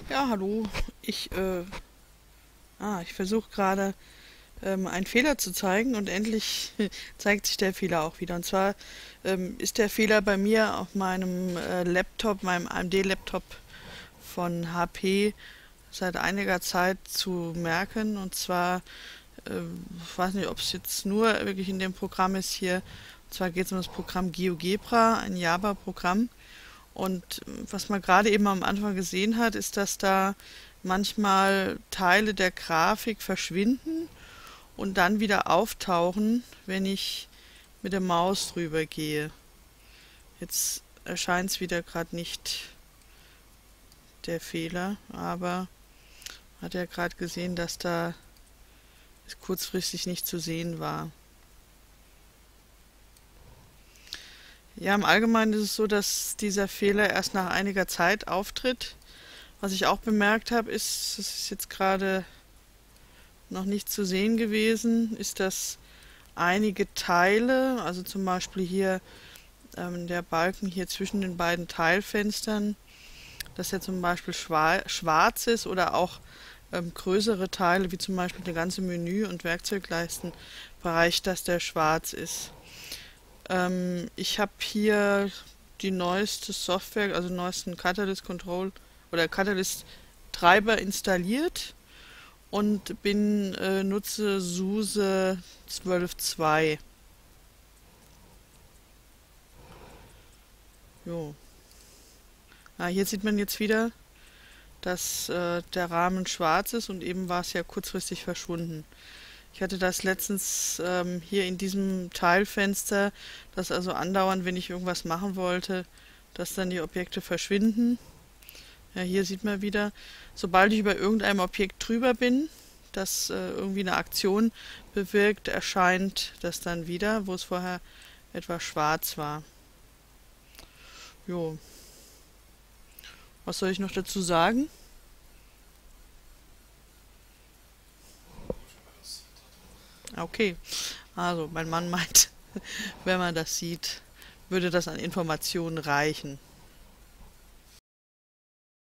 Ja, hallo. Ich, äh, ich versuche gerade einen Fehler zu zeigen und endlich zeigt sich der Fehler auch wieder. Und zwar ist der Fehler bei mir auf meinem Laptop, meinem AMD-Laptop von HP seit einiger Zeit zu merken. Und zwar, ich weiß nicht, ob es jetzt nur wirklich in dem Programm ist hier. Und zwar geht es um das Programm GeoGebra, ein Java-Programm. Und was man gerade eben am Anfang gesehen hat, ist, dass da manchmal Teile der Grafik verschwinden und dann wieder auftauchen, wenn ich mit der Maus drüber gehe. Jetzt erscheint es wieder gerade nicht der Fehler, aber hat ja gerade gesehen, dass da es kurzfristig nicht zu sehen war. Ja, im Allgemeinen ist es so, dass dieser Fehler erst nach einiger Zeit auftritt. Was ich auch bemerkt habe, ist, es ist jetzt gerade noch nicht zu sehen gewesen, ist, dass einige Teile, also zum Beispiel hier der Balken hier zwischen den beiden Teilfenstern, dass er zum Beispiel schwarz ist oder auch größere Teile, wie zum Beispiel der ganze Menü- und Werkzeugleistenbereich, dass der schwarz ist. Ich habe hier die neueste Software, also neuesten Catalyst Control oder Catalyst Treiber installiert und nutze SUSE 12.2. Jo. Hier sieht man jetzt wieder, dass der Rahmen schwarz ist und eben war es ja kurzfristig verschwunden. Ich hatte das letztens hier in diesem Teilfenster, dass also andauernd, wenn ich irgendwas machen wollte, dass dann die Objekte verschwinden. Ja, hier sieht man wieder, sobald ich über irgendeinem Objekt drüber bin, das irgendwie eine Aktion bewirkt, erscheint das dann wieder, wo es vorher etwas schwarz war. Jo, was soll ich noch dazu sagen? Okay, also mein Mann meint, wenn man das sieht, würde das an Informationen reichen.